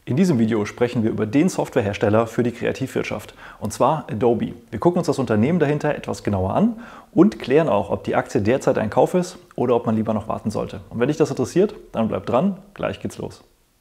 In diesem Video sprechen wir über den Softwarehersteller für die Kreativwirtschaft, und zwar Adobe. Wir gucken uns das Unternehmen dahinter etwas genauer an und klären auch, ob die Aktie derzeit ein Kauf ist oder ob man lieber noch warten sollte. Und wenn dich das interessiert, dann bleib dran, gleich geht's los.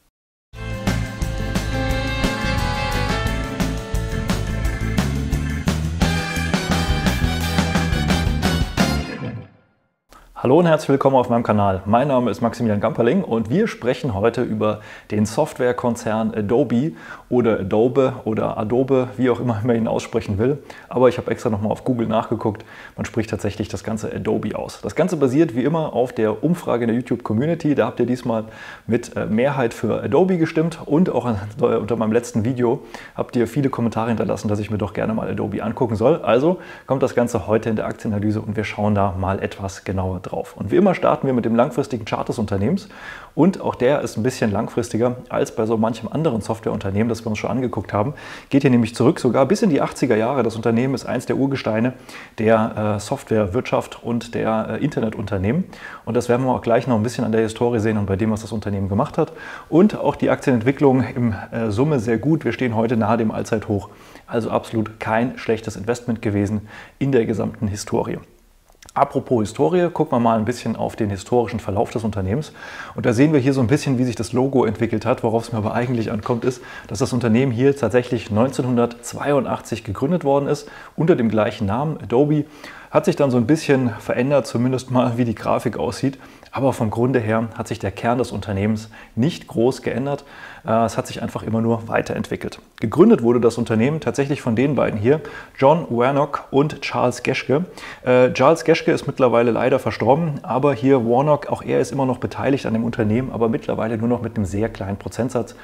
Hallo und herzlich willkommen auf meinem Kanal. Mein Name ist Maximilian Gamperling und wir sprechen heute über den Softwarekonzern Adobe oder Adobe, wie auch immer man ihn aussprechen will. Aber ich habe extra nochmal auf Google nachgeguckt. Man spricht tatsächlich das Ganze Adobe aus. Das Ganze basiert wie immer auf der Umfrage in der YouTube-Community. Da habt ihr diesmal mit Mehrheit für Adobe gestimmt und auch unter meinem letzten Video habt ihr viele Kommentare hinterlassen, dass ich mir doch gerne mal Adobe angucken soll. Also kommt das Ganze heute in der Aktienanalyse und wir schauen da mal etwas genauer drauf. Und wie immer starten wir mit dem langfristigen Chart des Unternehmens und auch der ist ein bisschen langfristiger als bei so manchem anderen Softwareunternehmen, das wir uns schon angeguckt haben. Geht hier nämlich zurück sogar bis in die 80er Jahre. Das Unternehmen ist eins der Urgesteine der Softwarewirtschaft und der Internetunternehmen und das werden wir auch gleich noch ein bisschen an der Historie sehen und bei dem, was das Unternehmen gemacht hat. Und auch die Aktienentwicklung im Summe sehr gut. Wir stehen heute nahe dem Allzeithoch, also absolut kein schlechtes Investment gewesen in der gesamten Historie. Apropos Historie, gucken wir mal ein bisschen auf den historischen Verlauf des Unternehmens. Und da sehen wir hier so ein bisschen, wie sich das Logo entwickelt hat. Worauf es mir aber eigentlich ankommt, ist, dass das Unternehmen hier tatsächlich 1982 gegründet worden ist, unter dem gleichen Namen, Adobe. Hat sich dann so ein bisschen verändert, zumindest mal, wie die Grafik aussieht. Aber vom Grunde her hat sich der Kern des Unternehmens nicht groß geändert. Es hat sich einfach immer nur weiterentwickelt. Gegründet wurde das Unternehmen tatsächlich von den beiden hier, John Warnock und Charles Geschke. Charles Geschke ist mittlerweile leider verstorben, aber hier Warnock, auch er ist immer noch beteiligt an dem Unternehmen, aber mittlerweile nur noch mit einem sehr kleinen Prozentsatz,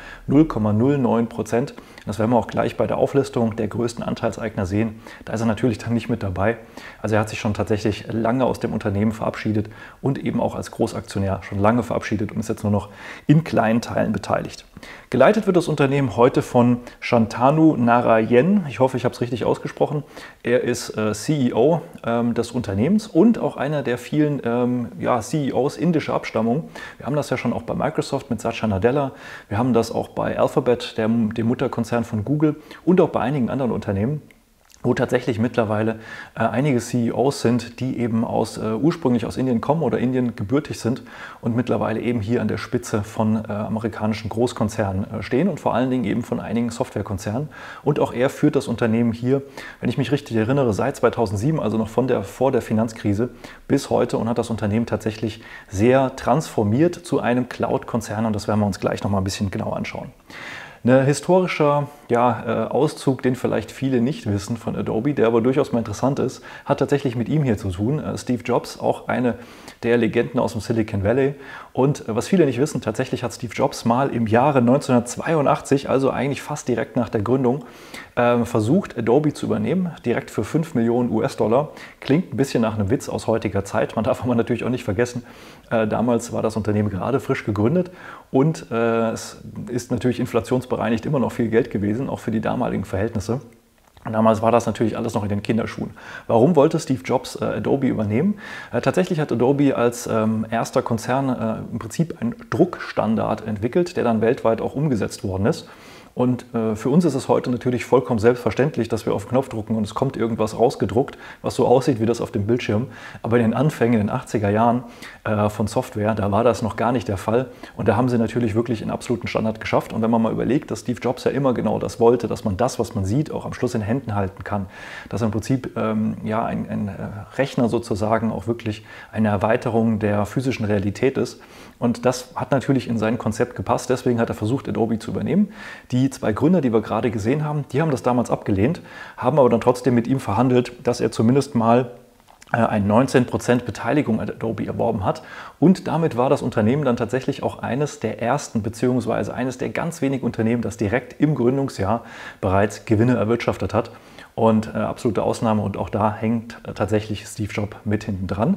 0,09%. Das werden wir auch gleich bei der Auflistung der größten Anteilseigner sehen. Da ist er natürlich dann nicht mit dabei. Also er hat sich schon tatsächlich lange aus dem Unternehmen verabschiedet und eben auch als Großaktionär schon lange verabschiedet und ist jetzt nur noch in kleinen Teilen beteiligt. Geleitet wird das Unternehmen heute von Shantanu Narayen. Ich hoffe, ich habe es richtig ausgesprochen. Er ist CEO des Unternehmens und auch einer der vielen CEOs indischer Abstammung. Wir haben das ja schon auch bei Microsoft mit Satya Nadella. Wir haben das auch bei Alphabet, dem Mutterkonzern von Google und auch bei einigen anderen Unternehmen, wo tatsächlich mittlerweile einige CEOs sind, die eben ursprünglich aus Indien kommen oder Indien gebürtig sind und mittlerweile eben hier an der Spitze von amerikanischen Großkonzernen stehen und vor allen Dingen eben von einigen Softwarekonzernen. Und auch er führt das Unternehmen hier, wenn ich mich richtig erinnere, seit 2007, also noch vor der Finanzkrise bis heute und hat das Unternehmen tatsächlich sehr transformiert zu einem Cloud-Konzern und das werden wir uns gleich noch mal ein bisschen genauer anschauen. Ein historischer Auszug, den vielleicht viele nicht wissen von Adobe, der aber durchaus mal interessant ist, hat tatsächlich mit ihm hier zu tun. Steve Jobs, auch eine der Legenden aus dem Silicon Valley. Und was viele nicht wissen, tatsächlich hat Steve Jobs mal im Jahre 1982, also eigentlich fast direkt nach der Gründung, versucht, Adobe zu übernehmen, direkt für 5 Millionen US-Dollar. Klingt ein bisschen nach einem Witz aus heutiger Zeit. Man darf aber natürlich auch nicht vergessen, damals war das Unternehmen gerade frisch gegründet und es ist natürlich inflationsbereinigt immer noch viel Geld gewesen, auch für die damaligen Verhältnisse. Und damals war das natürlich alles noch in den Kinderschuhen. Warum wollte Steve Jobs Adobe übernehmen? Tatsächlich hat Adobe als erster Konzern im Prinzip einen Druckstandard entwickelt, der dann weltweit auch umgesetzt worden ist. Und für uns ist es heute natürlich vollkommen selbstverständlich, dass wir auf den Knopf drücken und es kommt irgendwas rausgedruckt, was so aussieht wie das auf dem Bildschirm. Aber in den Anfängen in den 80er Jahren von Software, da war das noch gar nicht der Fall. Und da haben sie natürlich wirklich einen absoluten Standard geschafft. Und wenn man mal überlegt, dass Steve Jobs ja immer genau das wollte, dass man das, was man sieht, auch am Schluss in Händen halten kann, dass im Prinzip ein Rechner sozusagen auch wirklich eine Erweiterung der physischen Realität ist. Und das hat natürlich in sein Konzept gepasst. Deswegen hat er versucht, Adobe zu übernehmen. Die zwei Gründer, die wir gerade gesehen haben, die haben das damals abgelehnt, haben aber dann trotzdem mit ihm verhandelt, dass er zumindest mal eine 19% Beteiligung an Adobe erworben hat. Und damit war das Unternehmen dann tatsächlich auch eines der ersten, beziehungsweise eines der ganz wenigen Unternehmen, das direkt im Gründungsjahr bereits Gewinne erwirtschaftet hat. Und absolute Ausnahme und auch da hängt tatsächlich Steve Jobs mit hinten dran.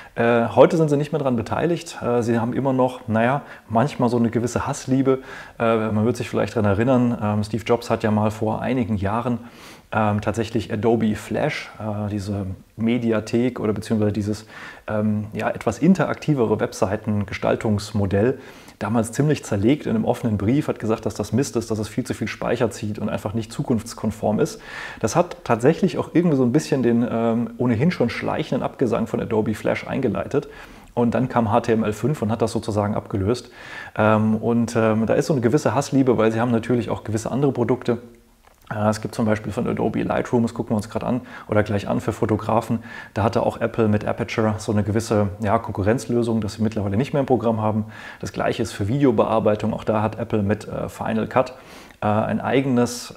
Heute sind sie nicht mehr daran beteiligt. Sie haben immer noch, manchmal so eine gewisse Hassliebe. Man wird sich vielleicht daran erinnern, Steve Jobs hat ja mal vor einigen Jahren tatsächlich Adobe Flash, diese Mediathek oder beziehungsweise dieses etwas interaktivere Webseitengestaltungsmodell, damals ziemlich zerlegt in einem offenen Brief, hat gesagt, dass das Mist ist, dass es viel zu viel Speicher zieht und einfach nicht zukunftskonform ist. Das hat tatsächlich auch irgendwie so ein bisschen den ohnehin schon schleichenden Abgesang von Adobe Flash eingeleitet. Und dann kam HTML5 und hat das sozusagen abgelöst. Da ist so eine gewisse Hassliebe, weil sie haben natürlich auch gewisse andere Produkte. Es gibt zum Beispiel von Adobe Lightroom, das gucken wir uns gerade an oder gleich an für Fotografen. Da hatte auch Apple mit Aperture so eine gewisse Konkurrenzlösung, das sie mittlerweile nicht mehr im Programm haben. Das gleiche ist für Videobearbeitung. Auch da hat Apple mit Final Cut ein eigenes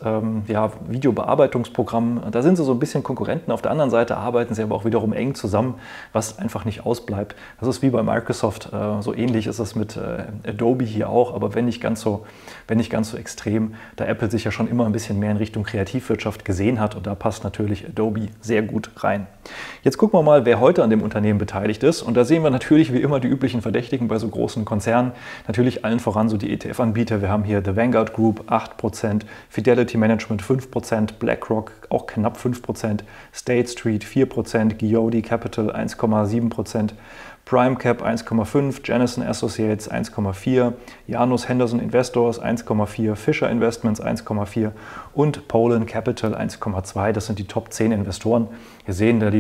Videobearbeitungsprogramm. Da sind sie so ein bisschen Konkurrenten. Auf der anderen Seite arbeiten sie aber auch wiederum eng zusammen, was einfach nicht ausbleibt. Das ist wie bei Microsoft. So ähnlich ist es mit Adobe hier auch, aber wenn nicht ganz so extrem, da Apple sich ja schon immer ein bisschen mehr in Richtung Kreativwirtschaft gesehen hat. Und da passt natürlich Adobe sehr gut rein. Jetzt gucken wir mal, wer heute an dem Unternehmen beteiligt ist. Und da sehen wir natürlich wie immer die üblichen Verdächtigen bei so großen Konzernen. Natürlich allen voran so die ETF-Anbieter. Wir haben hier The Vanguard Group, 8%, Fidelity Management 5%, BlackRock auch knapp 5%, State Street 4%, Coyote Capital 1,7%, PrimeCap 1,5%, Janison Associates 1,4%, Janus Henderson Investors 1,4%, Fisher Investments 1,4% und Poland Capital 1,2%. Das sind die Top 10 Investoren. Wir sehen da die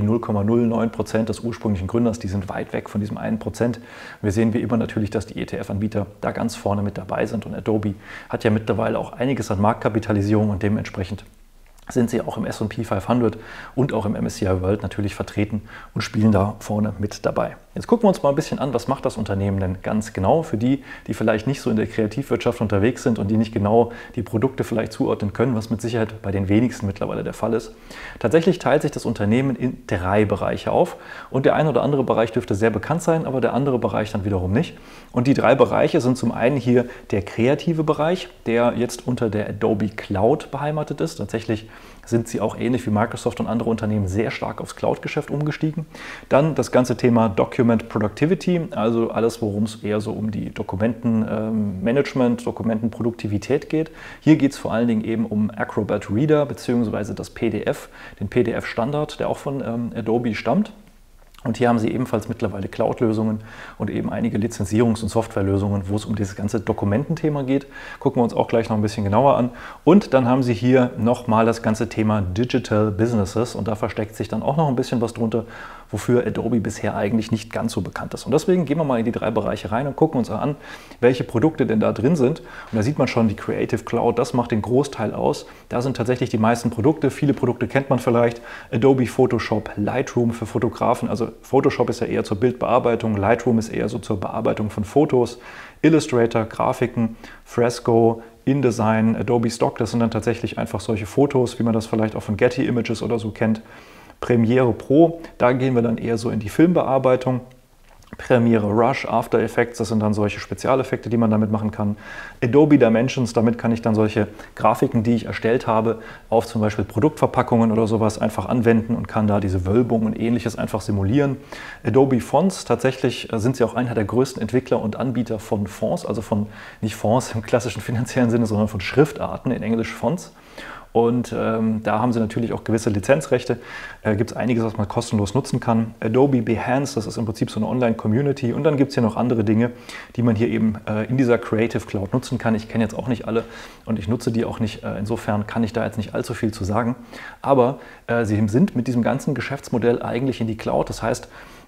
0,09% des ursprünglichen Gründers, die sind weit weg von diesem 1%. Wir sehen wie immer natürlich, dass die ETF-Anbieter da ganz vorne mit dabei sind und Adobe hat ja mittlerweile auch einiges an Marktkapitalisierung und dementsprechend sind sie auch im S&P 500 und auch im MSCI World natürlich vertreten und spielen da vorne mit dabei. Jetzt gucken wir uns mal ein bisschen an, was macht das Unternehmen denn ganz genau für die, die vielleicht nicht so in der Kreativwirtschaft unterwegs sind und die nicht genau die Produkte vielleicht zuordnen können, was mit Sicherheit bei den wenigsten mittlerweile der Fall ist. Tatsächlich teilt sich das Unternehmen in 3 Bereiche auf und der eine oder andere Bereich dürfte sehr bekannt sein, aber der andere Bereich dann wiederum nicht. Und die 3 Bereiche sind zum einen hier der kreative Bereich, der jetzt unter der Adobe Cloud beheimatet ist. Tatsächlich sind sie auch ähnlich wie Microsoft und andere Unternehmen sehr stark aufs Cloud-Geschäft umgestiegen. Dann das ganze Thema Document Productivity, also alles, worum es eher so um die Dokumentenmanagement, Dokumentenproduktivität geht. Hier geht es vor allen Dingen eben um Acrobat Reader bzw. das PDF, den PDF-Standard, der auch von Adobe stammt. Und hier haben sie ebenfalls mittlerweile Cloud-Lösungen und eben einige Lizenzierungs- und Softwarelösungen, wo es um dieses ganze Dokumententhema geht. Gucken wir uns auch gleich noch ein bisschen genauer an. Und dann haben sie hier nochmal das ganze Thema Digital Businesses und da versteckt sich dann auch noch ein bisschen was drunter, wofür Adobe bisher eigentlich nicht ganz so bekannt ist. Und deswegen gehen wir mal in die 3 Bereiche rein und gucken uns an, welche Produkte denn da drin sind. Und da sieht man schon, die Creative Cloud, das macht den Großteil aus. Da sind tatsächlich die meisten Produkte. Viele Produkte kennt man vielleicht. Adobe Photoshop, Lightroom für Fotografen. Also Photoshop ist ja eher zur Bildbearbeitung, Lightroom ist eher so zur Bearbeitung von Fotos. Illustrator, Grafiken, Fresco, InDesign, Adobe Stock, das sind dann tatsächlich einfach solche Fotos, wie man das vielleicht auch von Getty Images oder so kennt. Premiere Pro, da gehen wir dann eher so in die Filmbearbeitung. Premiere Rush, After Effects, das sind dann solche Spezialeffekte, die man damit machen kann. Adobe Dimensions, damit kann ich dann solche Grafiken, die ich erstellt habe, auf zum Beispiel Produktverpackungen oder sowas einfach anwenden und kann da diese Wölbung und ähnliches einfach simulieren. Adobe Fonts, tatsächlich sind sie auch einer der größten Entwickler und Anbieter von Fonts, also von nicht Fonts im klassischen finanziellen Sinne, sondern von Schriftarten, in Englisch Fonts. Und da haben sie natürlich auch gewisse Lizenzrechte. Gibt es einiges, was man kostenlos nutzen kann. Adobe Behance, das ist im Prinzip so eine Online-Community. Und dann gibt es hier noch andere Dinge, die man hier eben in dieser Creative Cloud nutzen kann. Ich kenne jetzt auch nicht alle und ich nutze die auch nicht. Insofern kann ich da jetzt nicht allzu viel zu sagen. Aber sie sind mit diesem ganzen Geschäftsmodell eigentlich in die Cloud. Das heißt,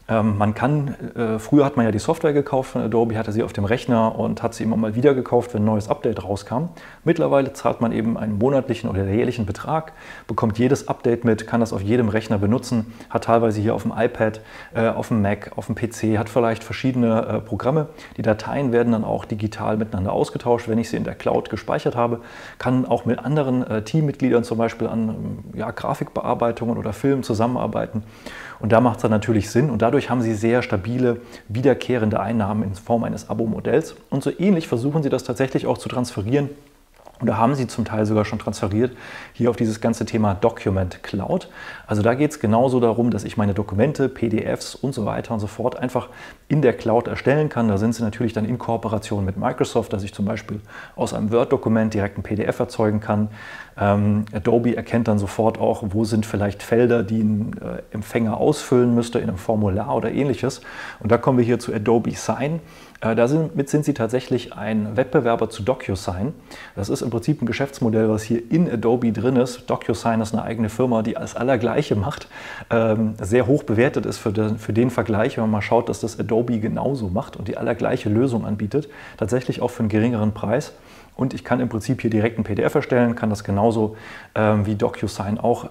früher hat man ja die Software gekauft von Adobe, hatte sie auf dem Rechner und hat sie immer mal wieder gekauft, wenn ein neues Update rauskam. Mittlerweile zahlt man eben einen monatlichen oder jährlichen Betrag, bekommt jedes Update mit, kann das auf jedem Rechner benutzen, hat teilweise hier auf dem iPad, auf dem Mac, auf dem PC, hat vielleicht verschiedene Programme. Die Dateien werden dann auch digital miteinander ausgetauscht, wenn ich sie in der Cloud gespeichert habe, kann auch mit anderen Teammitgliedern zum Beispiel an Grafikbearbeitungen oder Filmen zusammenarbeiten. Und da macht es dann natürlich Sinn und dadurch haben sie sehr stabile, wiederkehrende Einnahmen in Form eines Abo-Modells. Und so ähnlich versuchen sie das tatsächlich auch zu transferieren Und da haben sie zum Teil sogar schon transferiert hier auf dieses ganze Thema Document Cloud. Also da geht es genauso darum, dass ich meine Dokumente, PDFs und so weiter und so fort einfach in der Cloud erstellen kann. Da sind sie natürlich dann in Kooperation mit Microsoft, dass ich zum Beispiel aus einem Word-Dokument direkt ein PDF erzeugen kann. Adobe erkennt dann sofort auch, wo sind vielleicht Felder, die ein Empfänger ausfüllen müsste in einem Formular oder ähnliches. Und da kommen wir hier zu Adobe Sign. Damit sind sie tatsächlich ein Wettbewerber zu DocuSign. Das ist im Prinzip ein Geschäftsmodell, was hier in Adobe drin ist. DocuSign ist eine eigene Firma, die alles Allergleiche macht, sehr hoch bewertet ist für den Vergleich, wenn man mal schaut, dass das Adobe genauso macht und die allergleiche Lösung anbietet, tatsächlich auch für einen geringeren Preis. Und ich kann im Prinzip hier direkt ein PDF erstellen, kann das genauso wie DocuSign auch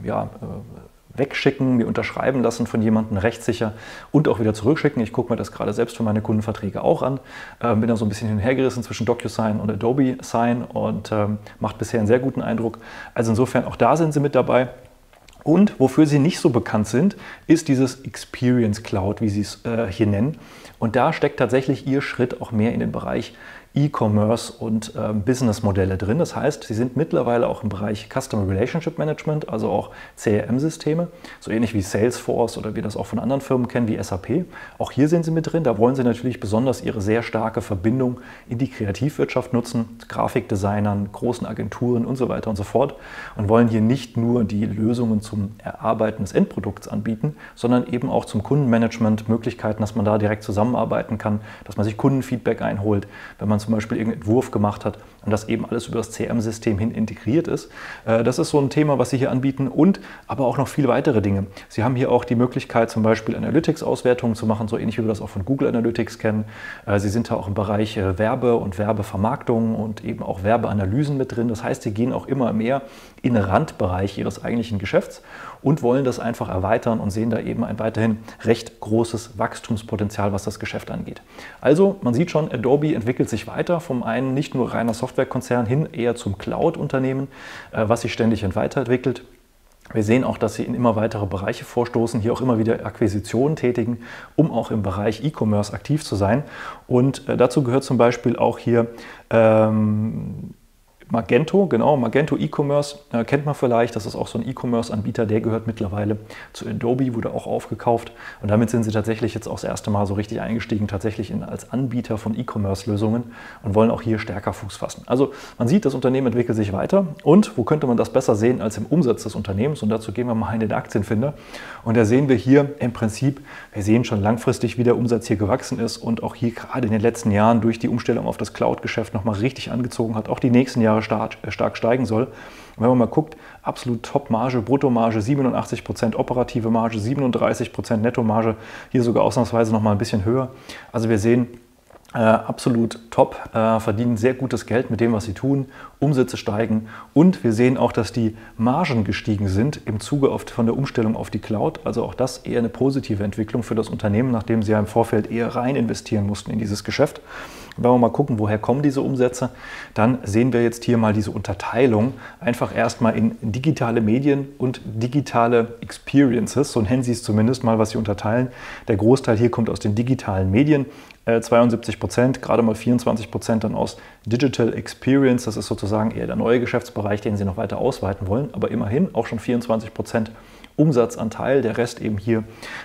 wegschicken, mir unterschreiben lassen von jemandem rechtssicher und auch wieder zurückschicken. Ich gucke mir das gerade selbst für meine Kundenverträge auch an. Bin da so ein bisschen hin und her gerissen zwischen DocuSign und Adobe Sign und macht bisher einen sehr guten Eindruck. Also insofern auch da sind sie mit dabei. Und wofür sie nicht so bekannt sind, ist dieses Experience Cloud, wie sie es hier nennen. Und da steckt tatsächlich ihr Schritt auch mehr in den Bereich E-Commerce und Businessmodelle drin. Das heißt, sie sind mittlerweile auch im Bereich Customer Relationship Management, also auch CRM-Systeme, so ähnlich wie Salesforce oder wir das auch von anderen Firmen kennen wie SAP. Auch hier sind sie mit drin. Da wollen sie natürlich besonders ihre sehr starke Verbindung in die Kreativwirtschaft nutzen, Grafikdesignern, großen Agenturen und so weiter und so fort und wollen hier nicht nur die Lösungen zum Erarbeiten des Endprodukts anbieten, sondern eben auch zum Kundenmanagement Möglichkeiten, dass man da direkt zusammenarbeiten kann, dass man sich Kundenfeedback einholt, wenn man zum Beispiel irgendeinen Entwurf gemacht hat und das eben alles über das CRM-System hin integriert ist. Das ist so ein Thema, was sie hier anbieten und aber auch noch viele weitere Dinge. Sie haben hier auch die Möglichkeit, zum Beispiel Analytics-Auswertungen zu machen, so ähnlich wie wir das auch von Google Analytics kennen. Sie sind da auch im Bereich Werbe- und Werbevermarktung und eben auch Werbeanalysen mit drin. Das heißt, sie gehen auch immer mehr in den Randbereich ihres eigentlichen Geschäfts und wollen das einfach erweitern und sehen da eben ein weiterhin recht großes Wachstumspotenzial, was das Geschäft angeht. Also man sieht schon, Adobe entwickelt sich weiter, vom einen nicht nur reiner Softwarekonzern hin eher zum Cloud-Unternehmen, was sich ständig weiterentwickelt. Wir sehen auch, dass sie in immer weitere Bereiche vorstoßen, hier auch immer wieder Akquisitionen tätigen, um auch im Bereich E-Commerce aktiv zu sein. Und dazu gehört zum Beispiel auch hier Magento, genau, Magento E-Commerce kennt man vielleicht, das ist auch so ein E-Commerce-Anbieter, der gehört mittlerweile zu Adobe, wurde auch aufgekauft und damit sind sie tatsächlich jetzt auch das erste Mal so richtig eingestiegen, tatsächlich als Anbieter von E-Commerce-Lösungen und wollen auch hier stärker Fuß fassen. Also man sieht, das Unternehmen entwickelt sich weiter und wo könnte man das besser sehen als im Umsatz des Unternehmens und dazu gehen wir mal in den Aktienfinder und da sehen wir hier im Prinzip, wir sehen schon langfristig, wie der Umsatz hier gewachsen ist und auch hier gerade in den letzten Jahren durch die Umstellung auf das Cloud-Geschäft nochmal richtig angezogen hat, auch die nächsten Jahre stark steigen soll. Und wenn man mal guckt, absolut Top-Marge, Bruttomarge 87%, operative Marge 37%, Nettomarge hier sogar ausnahmsweise noch mal ein bisschen höher. Also wir sehen, absolut top, verdienen sehr gutes Geld mit dem, was sie tun, Umsätze steigen und wir sehen auch, dass die Margen gestiegen sind im Zuge von der Umstellung auf die Cloud. Also auch das eher eine positive Entwicklung für das Unternehmen, nachdem sie ja im Vorfeld eher rein investieren mussten in dieses Geschäft. Und wenn wir mal gucken, woher kommen diese Umsätze, dann sehen wir jetzt hier mal diese Unterteilung einfach erstmal in digitale Medien und digitale Experiences, so nennen sie es zumindest mal, was sie unterteilen. Der Großteil hier kommt aus den digitalen Medien, 72%, gerade mal 24% dann aus Digital Experience, das ist sozusagen eher der neue Geschäftsbereich, den sie noch weiter ausweiten wollen, aber immerhin auch schon 24% Umsatzanteil, der Rest eben hier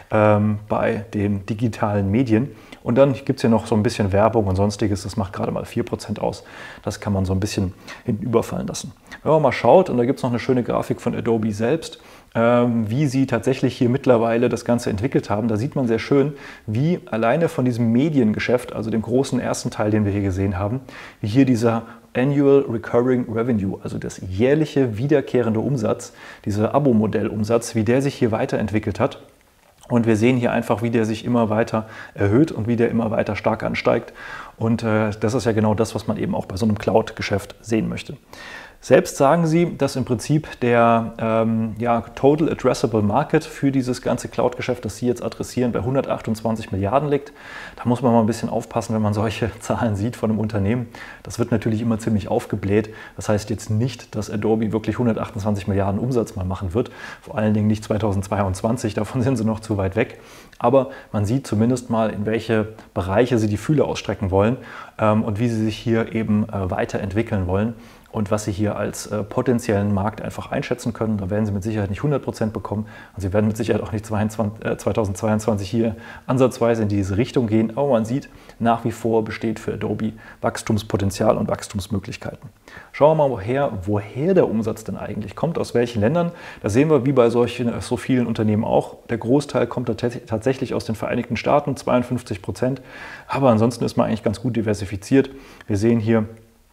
bei den digitalen Medien. Und dann gibt es hier noch so ein bisschen Werbung und Sonstiges, das macht gerade mal 4% aus. Das kann man so ein bisschen hinüberfallen lassen. Wenn man mal schaut, und da gibt es noch eine schöne Grafik von Adobe selbst, wie sie tatsächlich hier mittlerweile das Ganze entwickelt haben, da sieht man sehr schön, wie alleine von diesem Mediengeschäft, also dem großen ersten Teil, den wir hier gesehen haben, wie hier dieser Annual Recurring Revenue, also das jährliche wiederkehrende Umsatz, dieser Abo-Modell-Umsatz, wie der sich hier weiterentwickelt hat. Und wir sehen hier einfach, wie der sich immer weiter erhöht und wie der immer weiter stark ansteigt. Und das ist ja genau das, was man eben auch bei so einem Cloud-Geschäft sehen möchte. Selbst sagen sie, dass im Prinzip der Total Addressable Market für dieses ganze Cloud-Geschäft, das sie jetzt adressieren, bei 128 Milliarden liegt. Da muss man mal ein bisschen aufpassen, wenn man solche Zahlen sieht von einem Unternehmen. Das wird natürlich immer ziemlich aufgebläht. Das heißt jetzt nicht, dass Adobe wirklich 128 Milliarden Umsatz mal machen wird. Vor allen Dingen nicht 2022, davon sind sie noch zu weit weg. Aber man sieht zumindest mal, in welche Bereiche sie die Fühler ausstrecken wollen und wie sie sich hier eben weiterentwickeln wollen. und was Sie hier als potenziellen Markt einfach einschätzen können. Da werden Sie mit Sicherheit nicht 100% bekommen und Sie werden mit Sicherheit auch nicht 2022 hier ansatzweise in diese Richtung gehen. Aber man sieht, nach wie vor besteht für Adobe Wachstumspotenzial und Wachstumsmöglichkeiten. Schauen wir mal, woher der Umsatz denn eigentlich kommt, aus welchen Ländern. Da sehen wir, wie bei so vielen Unternehmen auch, der Großteil kommt tatsächlich aus den Vereinigten Staaten, 52%. Aber ansonsten ist man eigentlich ganz gut diversifiziert. Wir sehen hier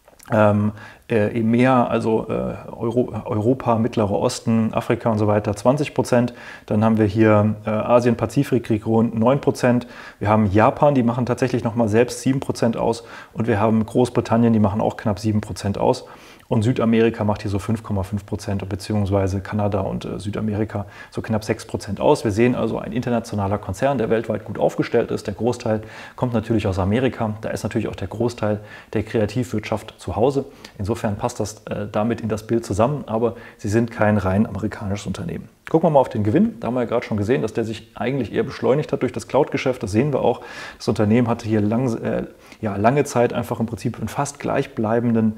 EMEA, also Europa, Mittlerer Osten, Afrika und so weiter 20%. Dann haben wir hier Asien-Pazifik-Region 9%. Wir haben Japan, die machen tatsächlich nochmal selbst 7% aus. Und wir haben Großbritannien, die machen auch knapp 7% aus. Und Südamerika macht hier so 5,5%, beziehungsweise Kanada und Südamerika so knapp 6% aus. Wir sehen also ein internationaler Konzern, der weltweit gut aufgestellt ist. Der Großteil kommt natürlich aus Amerika. Da ist natürlich auch der Großteil der Kreativwirtschaft zu Hause. Insofern passt das damit in das Bild zusammen, aber sie sind kein rein amerikanisches Unternehmen. Gucken wir mal auf den Gewinn. Da haben wir ja gerade schon gesehen, dass der sich eigentlich eher beschleunigt hat durch das Cloud-Geschäft. Das sehen wir auch. Das Unternehmen hatte hier lange Zeit einfach im Prinzip einen fast gleichbleibenden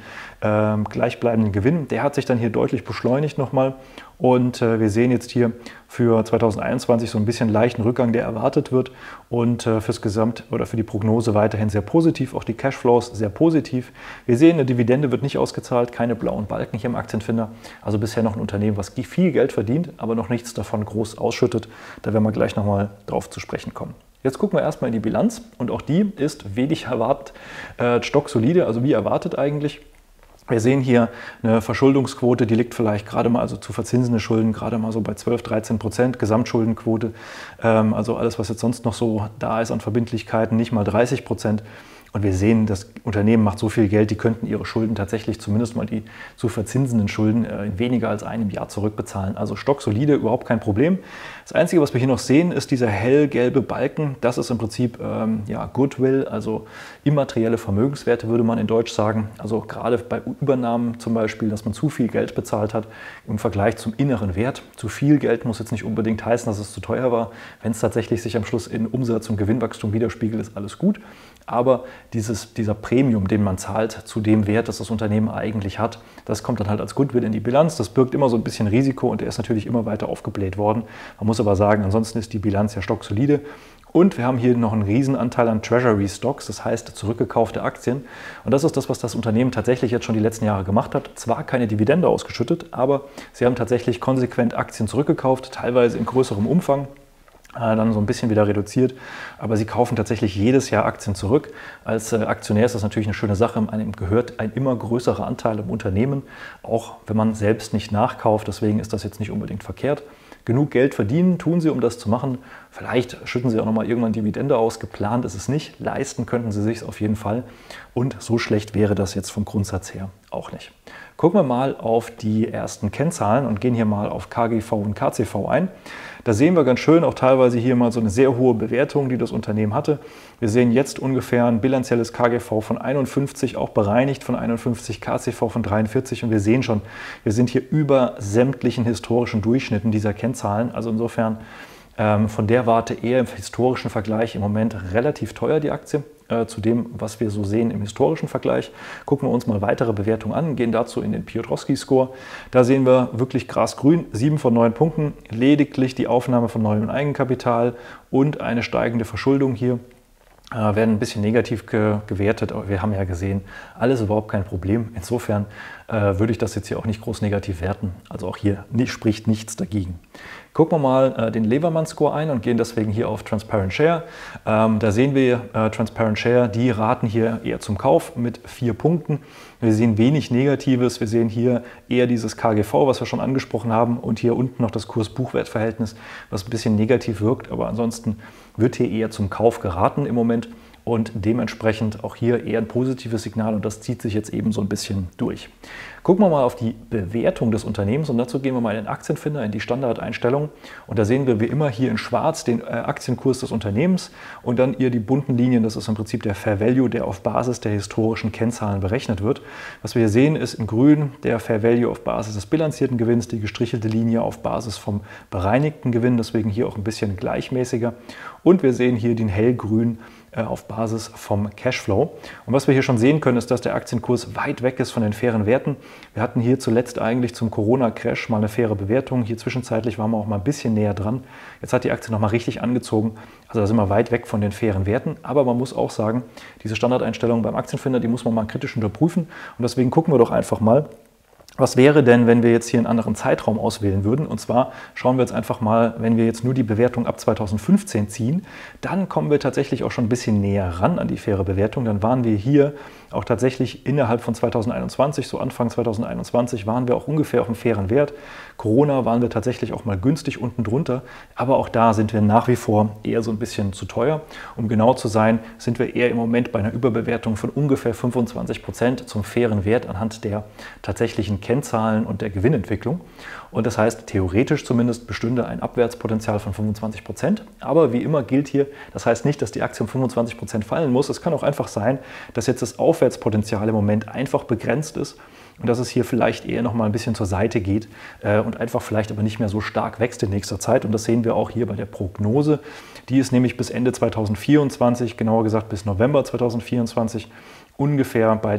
Gewinn. Der hat sich dann hier deutlich beschleunigt nochmal. Und wir sehen jetzt hier für 2021 so ein bisschen leichten Rückgang, der erwartet wird. Und für die Prognose weiterhin sehr positiv. Auch die Cashflows sehr positiv. Wir sehen, eine Dividende wird nicht ausgezahlt, keine blauen Balken hier im Aktienfinder. Also bisher noch ein Unternehmen, was viel Geld verdient, aber noch nichts davon groß ausschüttet. Da werden wir gleich nochmal drauf zu sprechen kommen. Jetzt gucken wir erstmal in die Bilanz und auch die ist wenig erwartet stocksolide, also wie erwartet eigentlich. Wir sehen hier eine Verschuldungsquote, die liegt vielleicht gerade mal, also zu verzinsende Schulden, gerade mal so bei 12-13%, Gesamtschuldenquote, also alles, was jetzt sonst noch so da ist an Verbindlichkeiten, nicht mal 30%. Und wir sehen, das Unternehmen macht so viel Geld, die könnten ihre Schulden tatsächlich, zumindest mal die zu verzinsenden Schulden, in weniger als einem Jahr zurückbezahlen. Also stocksolide, überhaupt kein Problem. Das Einzige, was wir hier noch sehen, ist dieser hellgelbe Balken. Das ist im Prinzip Goodwill, also immaterielle Vermögenswerte, würde man in Deutsch sagen. Also gerade bei Übernahmen zum Beispiel, dass man zu viel Geld bezahlt hat im Vergleich zum inneren Wert. Zu viel Geld muss jetzt nicht unbedingt heißen, dass es zu teuer war. Wenn es tatsächlich sich am Schluss in Umsatz und Gewinnwachstum widerspiegelt, ist alles gut. Aber dieser Premium, den man zahlt zu dem Wert, das das Unternehmen eigentlich hat, das kommt dann halt als Goodwill in die Bilanz. Das birgt immer so ein bisschen Risiko und der ist natürlich immer weiter aufgebläht worden. Man muss aber sagen, ansonsten ist die Bilanz ja stocksolide. Und wir haben hier noch einen Riesenanteil an Treasury Stocks, das heißt zurückgekaufte Aktien. Und das ist das, was das Unternehmen tatsächlich jetzt schon die letzten Jahre gemacht hat. Zwar keine Dividende ausgeschüttet, aber sie haben tatsächlich konsequent Aktien zurückgekauft, teilweise in größerem Umfang. Dann so ein bisschen wieder reduziert, aber sie kaufen tatsächlich jedes Jahr Aktien zurück. Als Aktionär ist das natürlich eine schöne Sache, einem gehört ein immer größerer Anteil im Unternehmen, auch wenn man selbst nicht nachkauft, deswegen ist das jetzt nicht unbedingt verkehrt. Genug Geld verdienen tun sie, um das zu machen. Vielleicht schütten sie auch nochmal irgendwann Dividende aus, geplant ist es nicht, leisten könnten sie sich auf jeden Fall und so schlecht wäre das jetzt vom Grundsatz her auch nicht. Gucken wir mal auf die ersten Kennzahlen und gehen hier mal auf KGV und KCV ein. Da sehen wir ganz schön auch teilweise hier mal so eine sehr hohe Bewertung, die das Unternehmen hatte. Wir sehen jetzt ungefähr ein bilanzielles KGV von 51, auch bereinigt von 51, KCV von 43 und wir sehen schon, wir sind hier über sämtlichen historischen Durchschnitten dieser Kennzahlen. Also insofern von der Warte eher im historischen Vergleich im Moment relativ teuer die Aktie. Zu dem, was wir so sehen im historischen Vergleich. Gucken wir uns mal weitere Bewertungen an, gehen dazu in den Piotrowski-Score. Da sehen wir wirklich grasgrün, 7 von 9 Punkten, lediglich die Aufnahme von neuem Eigenkapital und eine steigende Verschuldung hier werden ein bisschen negativ gewertet, aber wir haben ja gesehen, alles überhaupt kein Problem. Insofern würde ich das jetzt hier auch nicht groß negativ werten. Also auch hier spricht nichts dagegen. Gucken wir mal den Levermann-Score ein und gehen deswegen hier auf Transparent Share. Da sehen wir Transparent Share, die raten hier eher zum Kauf mit 4 Punkten. Wir sehen wenig Negatives. Wir sehen hier eher dieses KGV, was wir schon angesprochen haben, und hier unten noch das Kurs-Buchwert-Verhältnis, was ein bisschen negativ wirkt. Aber ansonsten wird hier eher zum Kauf geraten im Moment. Und dementsprechend auch hier eher ein positives Signal und das zieht sich jetzt eben so ein bisschen durch. Gucken wir mal auf die Bewertung des Unternehmens und dazu gehen wir mal in den Aktienfinder, in die Standardeinstellung und da sehen wir wie immer hier in schwarz den Aktienkurs des Unternehmens und dann hier die bunten Linien, das ist im Prinzip der Fair Value, der auf Basis der historischen Kennzahlen berechnet wird. Was wir hier sehen ist in grün der Fair Value auf Basis des bilanzierten Gewinns, die gestrichelte Linie auf Basis vom bereinigten Gewinn, deswegen hier auch ein bisschen gleichmäßiger und wir sehen hier den hellgrün auf Basis vom Cashflow. Und was wir hier schon sehen können, ist, dass der Aktienkurs weit weg ist von den fairen Werten. Wir hatten hier zuletzt eigentlich zum Corona-Crash mal eine faire Bewertung. Hier zwischenzeitlich waren wir auch mal ein bisschen näher dran. Jetzt hat die Aktie nochmal richtig angezogen. Also da sind wir weit weg von den fairen Werten. Aber man muss auch sagen, diese Standardeinstellungen beim Aktienfinder, die muss man mal kritisch unterprüfen. Und deswegen gucken wir doch einfach mal, was wäre denn, wenn wir jetzt hier einen anderen Zeitraum auswählen würden? Und zwar schauen wir jetzt einfach mal, wenn wir jetzt nur die Bewertung ab 2015 ziehen, dann kommen wir tatsächlich auch schon ein bisschen näher ran an die faire Bewertung. Dann waren wir hier auch tatsächlich innerhalb von 2021, so Anfang 2021, waren wir auch ungefähr auf einem fairen Wert. Corona waren wir tatsächlich auch mal günstig unten drunter, aber auch da sind wir nach wie vor eher so ein bisschen zu teuer. Um genau zu sein, sind wir eher im Moment bei einer Überbewertung von ungefähr 25% zum fairen Wert anhand der tatsächlichen Kennzahlen und der Gewinnentwicklung. Und das heißt, theoretisch zumindest bestünde ein Abwärtspotenzial von 25%. Aber wie immer gilt hier, das heißt nicht, dass die Aktie um 25% fallen muss. Es kann auch einfach sein, dass jetzt das Aufwärtspotenzial im Moment einfach begrenzt ist und dass es hier vielleicht eher noch mal ein bisschen zur Seite geht und einfach vielleicht aber nicht mehr so stark wächst in nächster Zeit. Und das sehen wir auch hier bei der Prognose. Die ist nämlich bis Ende 2024, genauer gesagt bis November 2024, ungefähr bei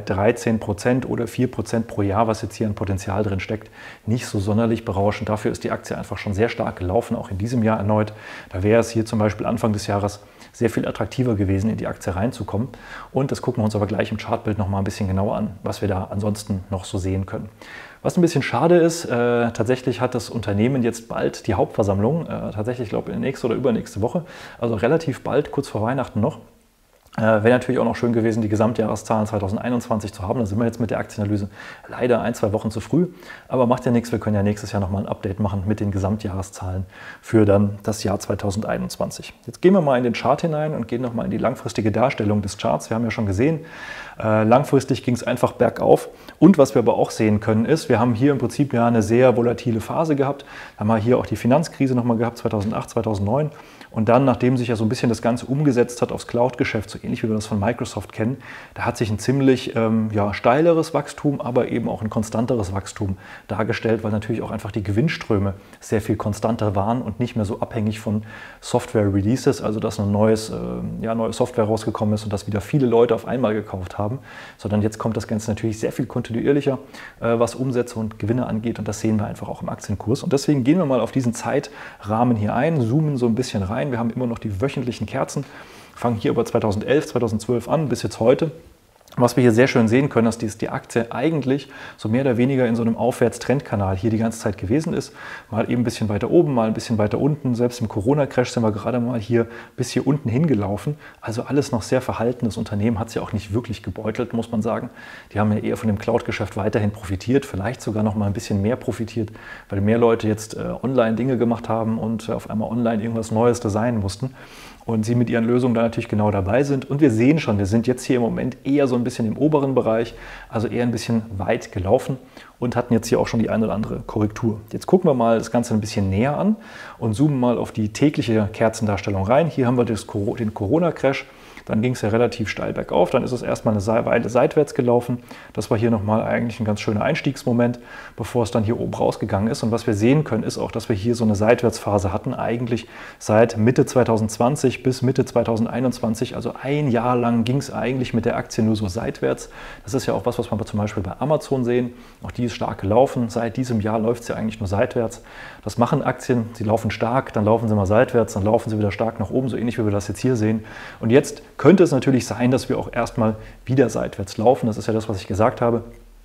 13% oder 4% pro Jahr, was jetzt hier an Potenzial drin steckt. Nicht so sonderlich berauschend. Dafür ist die Aktie einfach schon sehr stark gelaufen, auch in diesem Jahr erneut. Da wäre es hier zum Beispiel Anfang des Jahres sehr viel attraktiver gewesen, in die Aktie reinzukommen. Und das gucken wir uns aber gleich im Chartbild noch mal ein bisschen genauer an, was wir da ansonsten noch so sehen können. Was ein bisschen schade ist, tatsächlich hat das Unternehmen jetzt bald die Hauptversammlung, tatsächlich, ich glaube, nächste oder übernächste Woche, also relativ bald, kurz vor Weihnachten noch. Wäre natürlich auch noch schön gewesen, die Gesamtjahreszahlen 2021 zu haben. Da sind wir jetzt mit der Aktienanalyse leider 1-2 Wochen zu früh. Aber macht ja nichts, wir können ja nächstes Jahr nochmal ein Update machen mit den Gesamtjahreszahlen für dann das Jahr 2021. Jetzt gehen wir mal in den Chart hinein und gehen nochmal in die langfristige Darstellung des Charts. Wir haben ja schon gesehen, langfristig ging es einfach bergauf. Und was wir aber auch sehen können ist, wir haben hier im Prinzip ja eine sehr volatile Phase gehabt. Da haben wir hier auch die Finanzkrise nochmal gehabt, 2008, 2009. Und dann, nachdem sich ja so ein bisschen das Ganze umgesetzt hat aufs Cloud-Geschäft, so ähnlich wie wir das von Microsoft kennen, da hat sich ein ziemlich steileres Wachstum, aber eben auch ein konstanteres Wachstum dargestellt, weil natürlich auch einfach die Gewinnströme sehr viel konstanter waren und nicht mehr so abhängig von Software-Releases, also dass eine neue Software rausgekommen ist und dass wieder viele Leute auf einmal gekauft haben, sondern jetzt kommt das Ganze natürlich sehr viel kontinuierlicher, was Umsätze und Gewinne angeht, und das sehen wir einfach auch im Aktienkurs. Und deswegen gehen wir mal auf diesen Zeitrahmen hier ein, zoomen so ein bisschen rein. Wir haben immer noch die wöchentlichen Kerzen, fangen hier über 2011, 2012 an bis jetzt heute. Was wir hier sehr schön sehen können, ist, dass die Aktie eigentlich so mehr oder weniger in so einem Aufwärtstrendkanal hier die ganze Zeit gewesen ist. Mal eben ein bisschen weiter oben, mal ein bisschen weiter unten. Selbst im Corona-Crash sind wir gerade mal hier bis hier unten hingelaufen. Also alles noch sehr verhalten. Das Unternehmen hat es ja auch nicht wirklich gebeutelt, muss man sagen. Die haben ja eher von dem Cloud-Geschäft weiterhin profitiert, vielleicht sogar noch mal ein bisschen mehr profitiert, weil mehr Leute jetzt online Dinge gemacht haben und auf einmal online irgendwas Neues designen mussten. Und sie mit ihren Lösungen da natürlich genau dabei sind. Und wir sehen schon, wir sind jetzt hier im Moment eher so ein bisschen im oberen Bereich, also eher ein bisschen weit gelaufen und hatten jetzt hier auch schon die eine oder andere Korrektur. Jetzt gucken wir mal das Ganze ein bisschen näher an und zoomen mal auf die tägliche Kerzendarstellung rein. Hier haben wir den Corona-Crash. Dann ging es ja relativ steil bergauf, dann ist es erstmal eine Weile seitwärts gelaufen. Das war hier nochmal eigentlich ein ganz schöner Einstiegsmoment, bevor es dann hier oben rausgegangen ist. Und was wir sehen können, ist auch, dass wir hier so eine Seitwärtsphase hatten, eigentlich seit Mitte 2020 bis Mitte 2021. Also ein Jahr lang ging es eigentlich mit der Aktie nur so seitwärts. Das ist ja auch was wir zum Beispiel bei Amazon sehen. Auch die ist stark gelaufen. Seit diesem Jahr läuft sie eigentlich nur seitwärts. Das machen Aktien, sie laufen stark, dann laufen sie mal seitwärts, dann laufen sie wieder stark nach oben, so ähnlich wie wir das jetzt hier sehen. Und jetzt könnte es natürlich sein, dass wir auch erstmal wieder seitwärts laufen. Das ist ja das, was ich gesagt habe.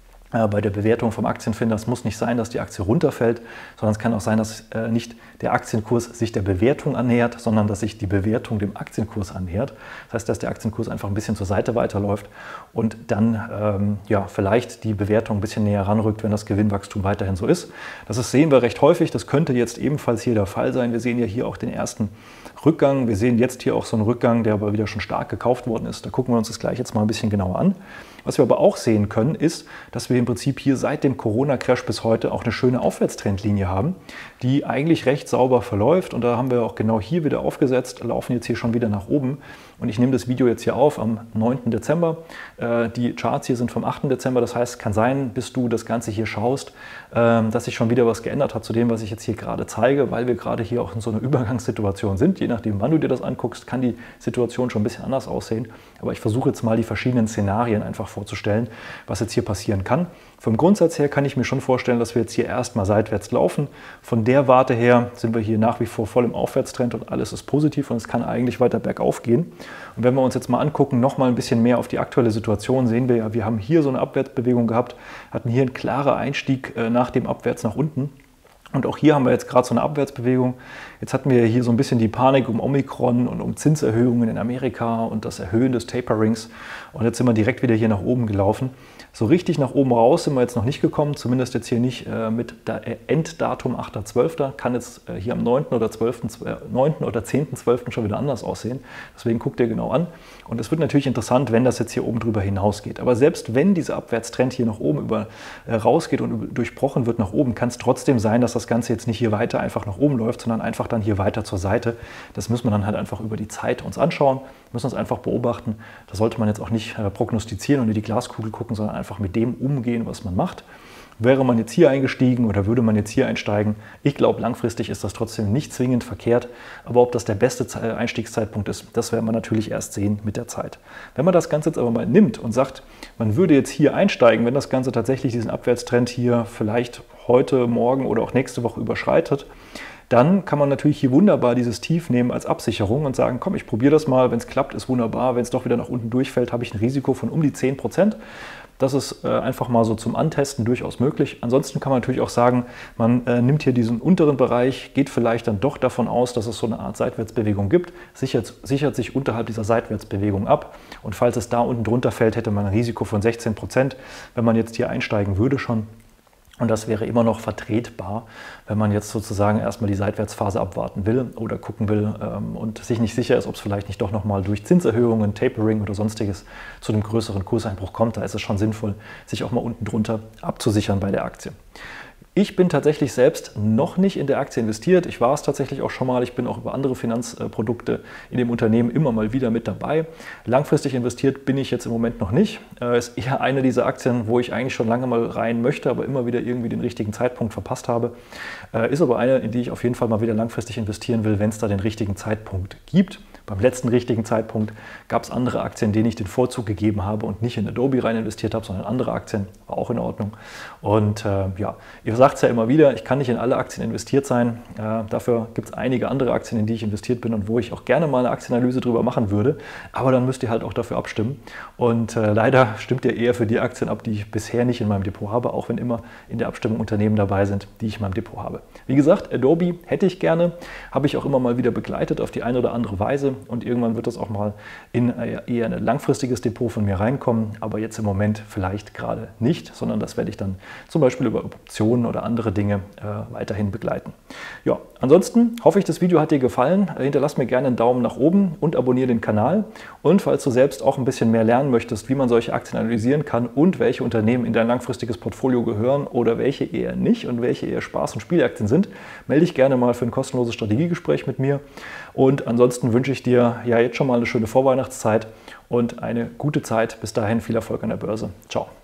Bei der Bewertung vom Aktienfinder, es muss nicht sein, dass die Aktie runterfällt, sondern es kann auch sein, dass nicht der Aktienkurs sich der Bewertung annähert, sondern dass sich die Bewertung dem Aktienkurs annähert. Das heißt, dass der Aktienkurs einfach ein bisschen zur Seite weiterläuft und dann vielleicht die Bewertung ein bisschen näher ranrückt, wenn das Gewinnwachstum weiterhin so ist. Sehen wir recht häufig. Das könnte jetzt ebenfalls hier der Fall sein. Wir sehen ja hier auch den ersten Rückgang. Wir sehen jetzt hier auch so einen Rückgang, der aber wieder schon stark gekauft worden ist. Da gucken wir uns das gleich jetzt mal ein bisschen genauer an. Was wir aber auch sehen können, ist, dass wir im Prinzip hier seit dem Corona-Crash bis heute auch eine schöne Aufwärtstrendlinie haben, die eigentlich recht sauber verläuft. Und da haben wir auch genau hier wieder aufgesetzt, laufen jetzt hier schon wieder nach oben. und ich nehme das Video jetzt hier auf am 9. Dezember. Die Charts hier sind vom 8. Dezember, das heißt, kann sein, bis du das Ganze hier schaust, dass sich schon wieder was geändert hat zu dem, was ich jetzt hier gerade zeige, weil wir gerade hier auch in so einer Übergangssituation sind. Je nachdem, wann du dir das anguckst, kann die Situation schon ein bisschen anders aussehen. Aber ich versuche jetzt mal die verschiedenen Szenarien einfach vorzustellen, was jetzt hier passieren kann. Vom Grundsatz her kann ich mir schon vorstellen, dass wir jetzt hier erstmal seitwärts laufen. Von der Warte her sind wir hier nach wie vor voll im Aufwärtstrend und alles ist positiv und es kann eigentlich weiter bergauf gehen. Und wenn wir uns jetzt mal angucken, nochmal ein bisschen mehr auf die aktuelle Situation, sehen wir ja, wir haben hier so eine Abwärtsbewegung gehabt, hatten hier einen klaren Einstieg nach dem Abwärts nach unten. Und auch hier haben wir jetzt gerade so eine Abwärtsbewegung. Jetzt hatten wir hier so ein bisschen die Panik um Omikron und um Zinserhöhungen in Amerika und das Erhöhen des Taperings. Und jetzt sind wir direkt wieder hier nach oben gelaufen. So richtig nach oben raus sind wir jetzt noch nicht gekommen, zumindest jetzt hier nicht mit Enddatum 8.12. Kann jetzt hier am 9. oder 10.12. schon wieder anders aussehen. Deswegen guckt ihr genau an. Und es wird natürlich interessant, wenn das jetzt hier oben drüber hinausgeht. Aber selbst wenn dieser Abwärtstrend hier nach oben rausgeht und durchbrochen wird nach oben, kann es trotzdem sein, dass das Ganze jetzt nicht hier weiter einfach nach oben läuft, sondern einfach dann hier weiter zur Seite. Das müssen wir dann halt einfach über die Zeit uns anschauen, müssen uns einfach beobachten. Da sollte man jetzt auch nicht prognostizieren und in die Glaskugel gucken, sondern einfach mit dem umgehen, was man macht. Wäre man jetzt hier eingestiegen oder würde man jetzt hier einsteigen? Ich glaube, langfristig ist das trotzdem nicht zwingend verkehrt. Aber ob das der beste Einstiegszeitpunkt ist, das werden wir natürlich erst sehen mit der Zeit. Wenn man das Ganze jetzt aber mal nimmt und sagt, man würde jetzt hier einsteigen, wenn das Ganze tatsächlich diesen Abwärtstrend hier vielleicht heute, morgen oder auch nächste Woche überschreitet, dann kann man natürlich hier wunderbar dieses Tief nehmen als Absicherung und sagen, komm, ich probiere das mal, wenn es klappt, ist wunderbar, wenn es doch wieder nach unten durchfällt, habe ich ein Risiko von um die 10%. Das ist einfach mal so zum Antesten durchaus möglich. Ansonsten kann man natürlich auch sagen, man nimmt hier diesen unteren Bereich, geht vielleicht dann doch davon aus, dass es so eine Art Seitwärtsbewegung gibt, sichert sich unterhalb dieser Seitwärtsbewegung ab und falls es da unten drunter fällt, hätte man ein Risiko von 16%, wenn man jetzt hier einsteigen würde schon. Und das wäre immer noch vertretbar, wenn man jetzt sozusagen erstmal die Seitwärtsphase abwarten will oder gucken will und sich nicht sicher ist, ob es vielleicht nicht doch nochmal durch Zinserhöhungen, Tapering oder sonstiges zu einem größeren Kurseinbruch kommt. Da ist es schon sinnvoll, sich auch mal unten drunter abzusichern bei der Aktie. Ich bin tatsächlich selbst noch nicht in der Aktie investiert. Ich war es tatsächlich auch schon mal. Ich bin auch über andere Finanzprodukte in dem Unternehmen immer mal wieder mit dabei. Langfristig investiert bin ich jetzt im Moment noch nicht. Ist eher eine dieser Aktien, wo ich eigentlich schon lange mal rein möchte, aber immer wieder irgendwie den richtigen Zeitpunkt verpasst habe. Ist aber eine, in die ich auf jeden Fall mal wieder langfristig investieren will, wenn es da den richtigen Zeitpunkt gibt. Beim letzten richtigen Zeitpunkt gab es andere Aktien, denen ich den Vorzug gegeben habe und nicht in Adobe rein investiert habe, sondern andere Aktien. War auch in Ordnung. Und ja, ihr sagt es ja immer wieder, ich kann nicht in alle Aktien investiert sein. Dafür gibt es einige andere Aktien, in die ich investiert bin und wo ich auch gerne mal eine Aktienanalyse drüber machen würde. Aber dann müsst ihr halt auch dafür abstimmen. Und leider stimmt ihr eher für die Aktien ab, die ich bisher nicht in meinem Depot habe, auch wenn immer in der Abstimmung Unternehmen dabei sind, die ich in meinem Depot habe. Wie gesagt, Adobe hätte ich gerne, habe ich auch immer mal wieder begleitet auf die eine oder andere Weise. Und irgendwann wird das auch mal in eher ein langfristiges Depot von mir reinkommen, aber jetzt im Moment vielleicht gerade nicht, sondern das werde ich dann zum Beispiel über Optionen oder andere Dinge weiterhin begleiten. Ja, ansonsten hoffe ich, das Video hat dir gefallen. Hinterlass mir gerne einen Daumen nach oben und abonniere den Kanal. Und falls du selbst auch ein bisschen mehr lernen möchtest, wie man solche Aktien analysieren kann und welche Unternehmen in dein langfristiges Portfolio gehören oder welche eher nicht und welche eher Spaß- und Spielaktien sind, melde dich gerne mal für ein kostenloses Strategiegespräch mit mir. Und ansonsten wünsche ich dir ja jetzt schon mal eine schöne Vorweihnachtszeit und eine gute Zeit. Bis dahin viel Erfolg an der Börse. Ciao.